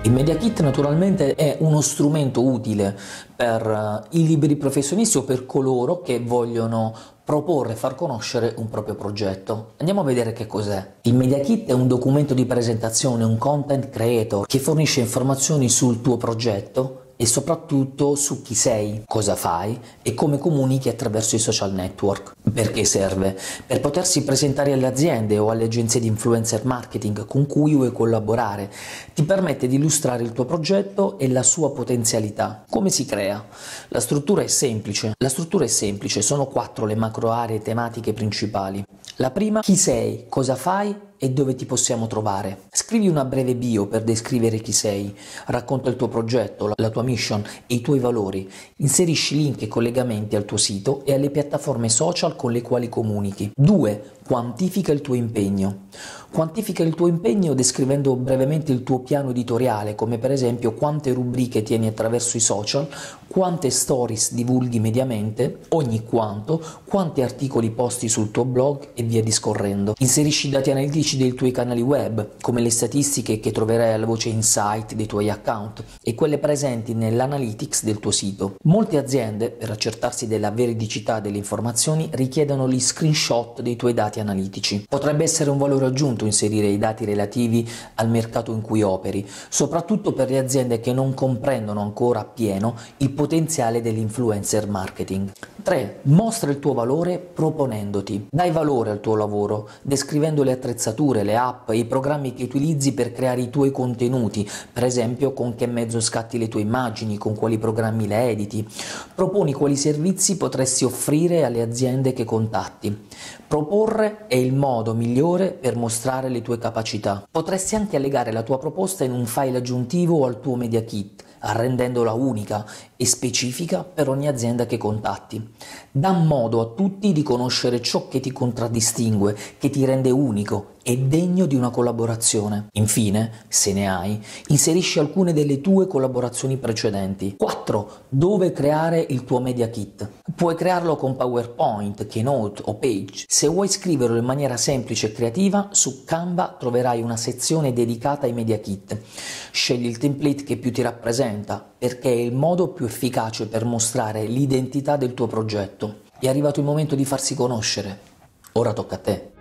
Il Media Kit naturalmente è uno strumento utile per i liberi professionisti o per coloro che vogliono proporre e far conoscere un proprio progetto. Andiamo a vedere che cos'è. Il Media Kit è un documento di presentazione, un content creator che fornisce informazioni sul tuo progetto e soprattutto su chi sei, cosa fai e come comunichi attraverso i social network. Perché serve? Per potersi presentare alle aziende o alle agenzie di influencer marketing con cui vuoi collaborare. Ti permette di illustrare il tuo progetto e la sua potenzialità. Come si crea? La struttura è semplice, sono 4 le macro aree tematiche principali. La prima, chi sei, cosa fai e dove ti possiamo trovare. Scrivi una breve bio per descrivere chi sei, racconta il tuo progetto, la tua mission e i tuoi valori, inserisci link e collegamenti al tuo sito e alle piattaforme social con le quali comunichi. 2. Quantifica il tuo impegno. Quantifica il tuo impegno descrivendo brevemente il tuo piano editoriale, come per esempio quante rubriche tieni attraverso i social, quante stories divulghi mediamente, ogni quanto, quanti articoli posti sul tuo blog e via discorrendo. Inserisci dati analitici dei tuoi canali web, come le statistiche che troverai alla voce insight dei tuoi account e quelle presenti nell'analytics del tuo sito. Molte aziende, per accertarsi della veridicità delle informazioni, richiedono gli screenshot dei tuoi dati analitici. Potrebbe essere un valore aggiunto inserire i dati relativi al mercato in cui operi, soprattutto per le aziende che non comprendono ancora appieno il potenziale dell'influencer marketing. 3. Mostra il tuo valore proponendoti. Dai valore al tuo lavoro, descrivendo le attrezzature, le app e i programmi che utilizzi per creare i tuoi contenuti, per esempio con che mezzo scatti le tue immagini, con quali programmi le editi. Proponi quali servizi potresti offrire alle aziende che contatti. Proporre è il modo migliore per mostrare le tue capacità. Potresti anche allegare la tua proposta in un file aggiuntivo al tuo Media Kit, rendendola unica e specifica per ogni azienda che contatti. Dà modo a tutti di conoscere ciò che ti contraddistingue, che ti rende unico e degno di una collaborazione. Infine, se ne hai, inserisci alcune delle tue collaborazioni precedenti. 4. Dove creare il tuo Media Kit? Puoi crearlo con PowerPoint, Keynote o Page. Se vuoi scriverlo in maniera semplice e creativa, su Canva troverai una sezione dedicata ai Media Kit. Scegli il template che più ti rappresenta, perché è il modo più efficace per mostrare l'identità del tuo progetto. È arrivato il momento di farsi conoscere. Ora tocca a te.